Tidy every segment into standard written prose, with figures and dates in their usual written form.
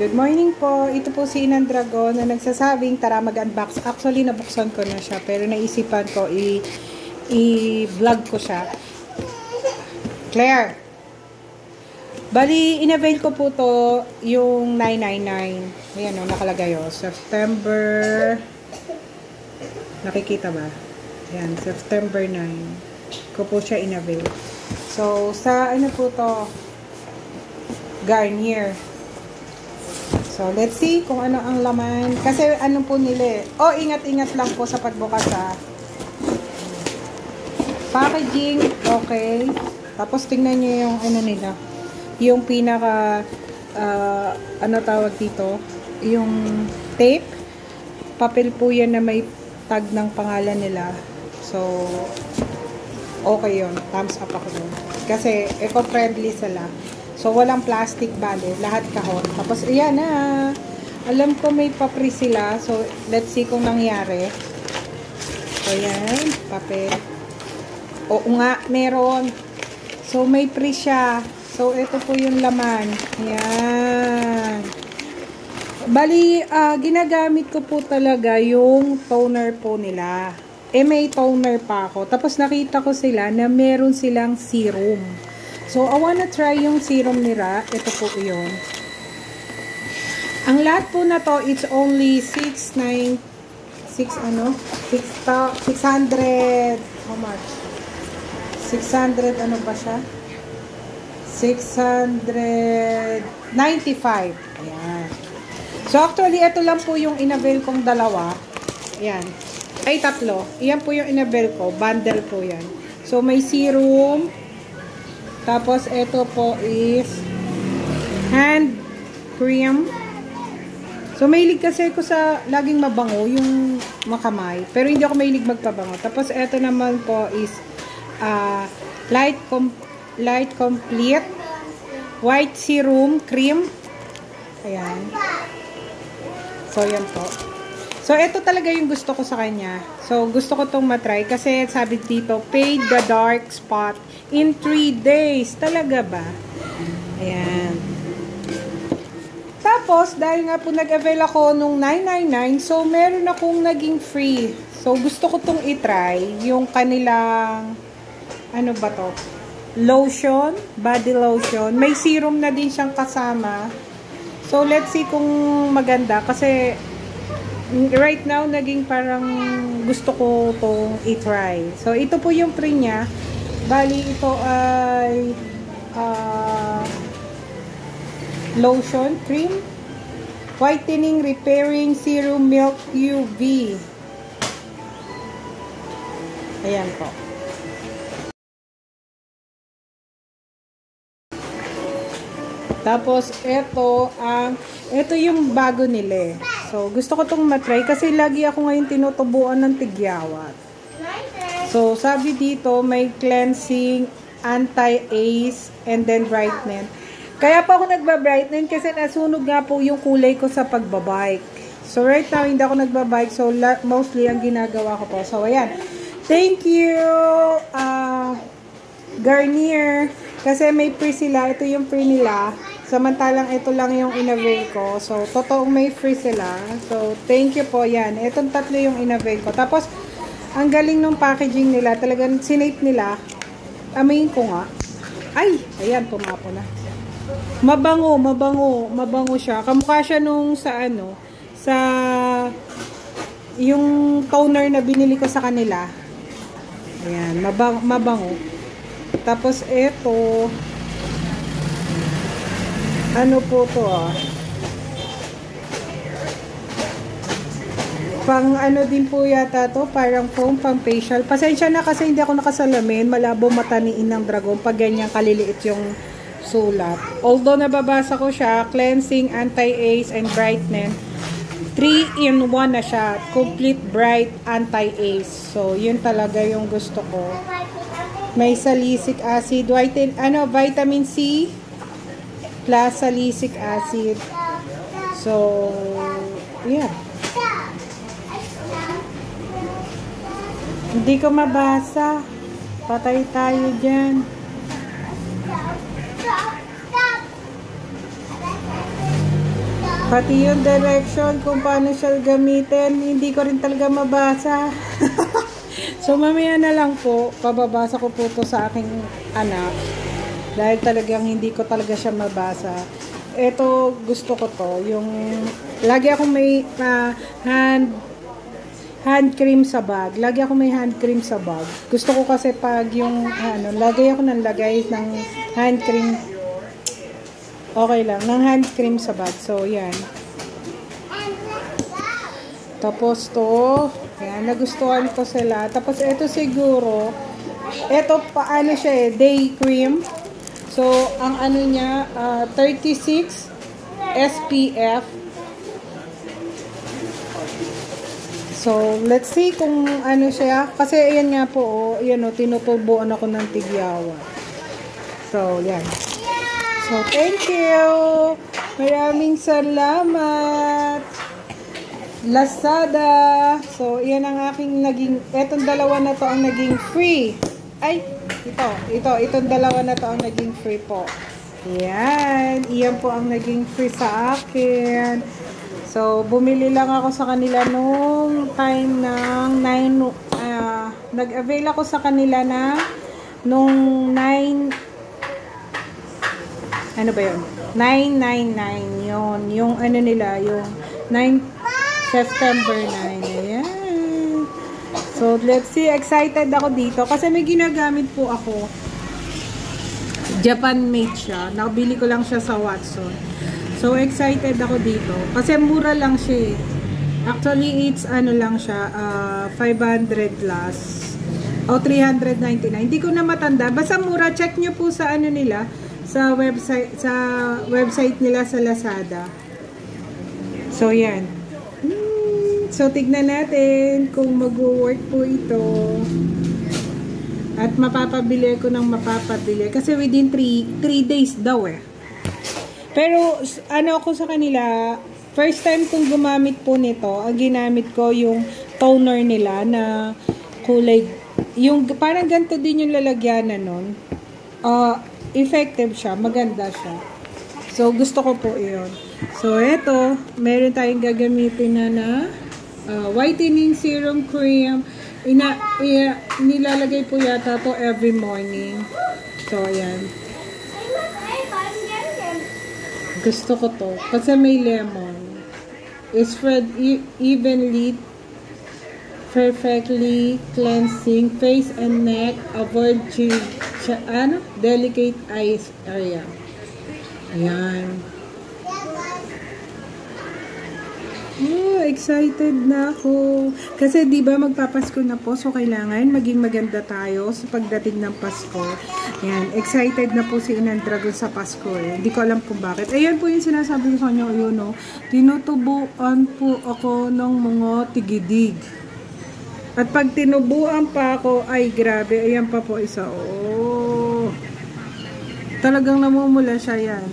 Good morning po. Ito po si Inang Dragon na nagsasabing tara mag-unbox. Actually, nabuksan ko na siya pero naisipan ko i-vlog ko siya. Claire! Bali, in-avail ko po to yung 999. Ayan o, nakalagay o. September... Nakikita ba? Ayan, September 9. Ko po siya in-avail. So, sa ano po to? Garnier. So, let's see kung ano ang laman. Kasi ano po nila eh. Oh, ingat-ingat lang po sa pagbukas ha. Packaging, okay. Tapos tingnan nyo yung ano nila. Yung pinaka, ano tawag dito? Yung tape. Papel po yan na may tag ng pangalan nila. So, okay yun. Thumbs up ako doon. Kasi eco-friendly sila. So, walang plastic bale. Lahat kahon. Tapos, ayan na. Alam ko may papri sila. So, let's see kung nangyari. So, ayan. Papel. Oo nga, meron. So, may pre siya. So, ito po yung laman. Ayan. Bali, ginagamit ko po talaga yung toner po nila. May toner pa ako. Tapos, nakita ko sila na meron silang serum. So, I wanna try yung serum nila. Ito po yun. Ang lahat po na to, it's only 600, how much? 600, ano ba siya? 695. Ayan. So, actually, ito lang po yung in-avail kong dalawa. Ayan. Ay, tatlo. Ayan po yung in-avail ko. Bundle po yan. So, may serum. Tapos, ito po is hand cream. So, mahilig kasi ako sa laging mabango, yung makamay. Pero hindi ako mahilig magpabango. Tapos, ito naman po is light complete white serum cream. Ayan. So, yan po. So, ito talaga yung gusto ko sa kanya. So, gusto ko tong matry kasi sabi dito, fade the dark spot in 3 days. Talaga ba? Ayan. Tapos, dahil nga po nag-avail ako nung 999, so, meron akong naging free. So, gusto ko tong itry. Yung kanilang, ano ba to? Lotion, body lotion. May serum na din siyang kasama. So, let's see kung maganda. Kasi, right now, naging parang gusto ko itong i-try. So, ito po yung free niya. Bali, ito ay lotion, cream, whitening, repairing, serum, milk, UV. Ayan po. Tapos, ito yung bago nila. So, gusto ko itong matry kasi lagi ako ngayon tinutubuan ng tigyawat. So, sabi dito, may cleansing, anti-age, and then brightening. Kaya pa ako nagba-brightening kasi nasunog nga po yung kulay ko sa pagbabike. So, right now, hindi ako nagbabike. So, mostly ang ginagawa ko po. So, ayan. Thank you, Garnier. Kasi may free sila. Ito yung free nila. Samantalang ito lang yung in-avail ko. So, totoong may free sila. So, thank you po. Yan. Itong tatlo yung in-avail ko. Tapos, ang galing ng packaging nila. Talagang sinate nila. Amayin ko nga. Ay! Ayan, pumapo na. Mabango, mabango. Mabango siya. Kamukha siya nung sa ano, sa yung toner na binili ko sa kanila. Ayan, mabango. Tapos, ito, ano po to pang ano din po yata to, parang foam, pang facial. Pasensya na kasi hindi ako nakasalamin. Malabo mata ni Inang Dragon pag ganyan kaliliit yung sulat. Although nababasa ko siya, cleansing, anti-age, and brightening. 3-in-1 na siya. Complete bright anti-age. So, yun talaga yung gusto ko. May salicylic acid, vitamin C plus salicylic acid. So, yeah. Hindi ko mabasa. Patay tayo dyan. Pati yung direction kung paano siya gamitin, hindi ko rin talaga mabasa. So, mamaya na lang po, pababasa ko po to sa aking anak. Dahil talagang hindi ko talaga siya mabasa. Ito, gusto ko to. Yung, lagi akong may hand cream sa bag. Lagi ako may hand cream sa bag. Gusto ko kasi pag yung, lagay ako ng lagay ng hand cream. Okay lang, ng hand cream sa bag. So, yan. Tapos to, yan, nagustuhan ko sila. Tapos, ito siguro, ito paano siya day cream. So, ang ano niya, 36 SPF. So, let's see kung ano siya. Kasi, ayan nga po, tinutubuan ako ng tigyawa. So, yan. So, thank you. Maraming salamat. Lazada. So, yan ang aking naging, etong dalawa na to ang naging free. Ay, itong dalawa na to ang naging free po. Yan. Iyan po ang naging free sa akin. So, bumili lang ako sa kanila nung time ng 9, nag-avail ako sa kanila na nung 9, ano ba yun? 999 yun. Yung ano nila, yung 9 September 9. Ayan. So, let's see. Excited ako dito. Kasi may ginagamit po ako. Japan made siya. Nakabili ko lang siya sa Watson. So, excited ako dito. Kasi mura lang siya. Actually, it's ano lang siya. 500 plus. O 399. Hindi ko na matanda. Basta mura. Check nyo po sa ano nila. Sa website nila sa Lazada. So, yan. So, tignan natin kung mag-work po ito. At mapapabili ko ng mapapabili. Kasi within 3 days daw eh. Pero, ano ako sa kanila, first time kong gumamit po nito, ang ginamit ko yung toner nila na kulay, yung parang ganito din yung lalagyanan nun. Effective siya, maganda siya. So, gusto ko po iyon. So, eto, meron tayong gagamitin na whitening serum cream. Nilalagay po yata to every morning. So, ayan. Gusto ko to. Kasi may lemon. Spread evenly, perfectly cleansing face and neck. Avoid delicate eyes area. Ayan. Oh, excited na ako. Kasi 'di ba magpapasko na po, so kailangan maging maganda tayo sa pagdating ng Pasko. Ayan, excited na po si Inang Dragon sa Pasko eh. Hindi ko alam kung bakit. Ayan po yung sinasabi ko sa inyo, yun no. Tinutubuan po ako ng mga tigidig. At pag tinubuan pa ako, ay grabe, ayan pa po isa. Oh. Talagang namumula siya yan.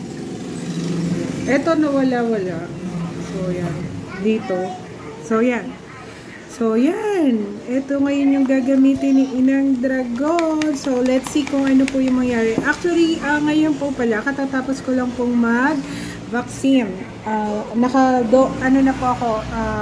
Ito nawala-wala. So, yan. Dito. So, yan. So, yan. Ito ngayon yung gagamitin ni Inang Dragon. So, let's see kung ano po yung mangyari. Actually, ngayon po pala, katatapos ko lang pong mag-vaccine. Ano na po ako,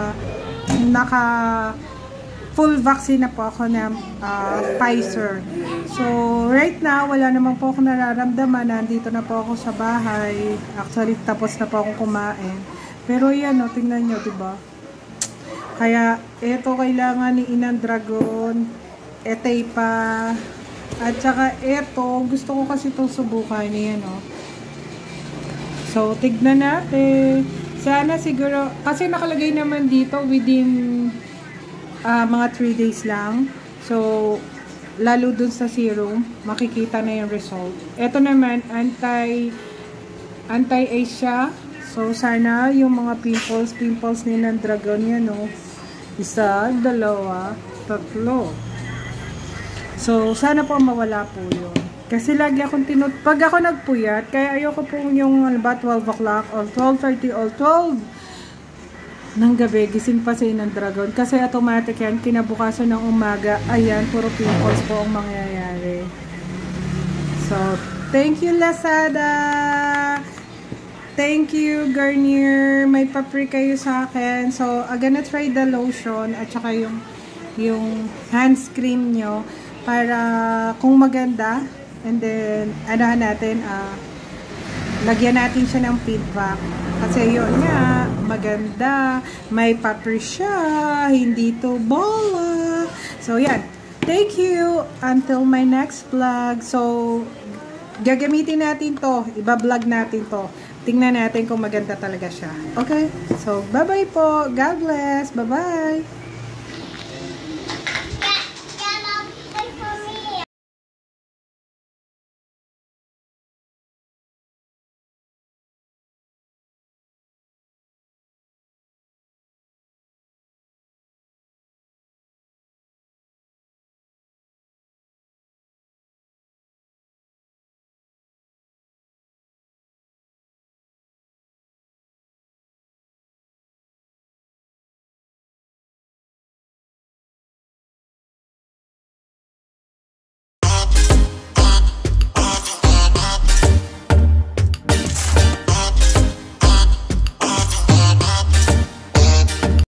full vaccine na po ako ng Pfizer. So, right now, wala naman po ako nararamdaman. Nandito na po ako sa bahay. Actually, tapos na po akong kumain. Pero yan, no, tingnan nyo, diba? Kaya, ito kailangan ni Inang Dragon. Etay pa. At saka, ito, gusto ko kasi itong subukan. Yan, no. So, tignan natin. Sana siguro, kasi nakalagay naman dito within mga 3 days lang. So, lalo dun sa serum, makikita na yung result. Ito naman, anti-age siya. So, sana yung mga pimples ni Inang Dragon yan, no? 1, 2, 3. So, sana po mawala po yun. Kasi lagi akong pag ako nagpuyat, kaya ayoko po yung 12 o'clock or 12:30 or 12 ng gabi, gising pa si Inang Dragon. Kasi automatic yan, kinabukasan ng umaga, ayan, puro pimples po ang mangyayari. So, thank you Lazada! Thank you, Garnier. May papri kayo sa akin. So, I'm gonna try the lotion at saka yung hand cream nyo para kung maganda. And then, ano natin, lagyan natin siya ng feedback. Kasi yun nga, maganda. May papri siya. Hindi to bola. So, yan. Thank you. Until my next vlog. So, gagamitin natin to. Iba-vlog natin to. Tingnan natin kung maganda talaga siya. Okay? So, bye-bye po. God bless. Bye-bye.